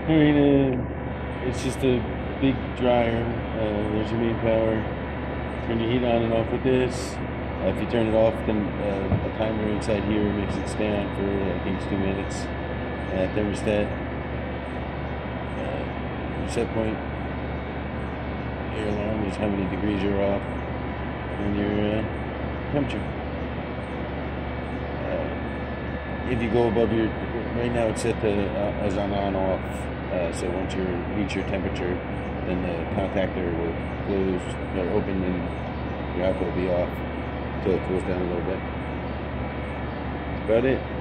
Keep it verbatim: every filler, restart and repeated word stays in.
I mean, uh, it's just a big dryer. Uh, there's your main power. Turn your heat on and off with this. Uh, if you turn it off, then uh, a timer inside here makes it stay on for I think it's two minutes. Uh, thermostat, uh, your set point, your alarm is how many degrees you're off, and your uh, temperature. Uh, if you go above your, right now it's set to uh, as on on off. Uh, so once you reach your temperature, then the contactor will close or open, and your output will be off until it cools down a little bit. That's about it.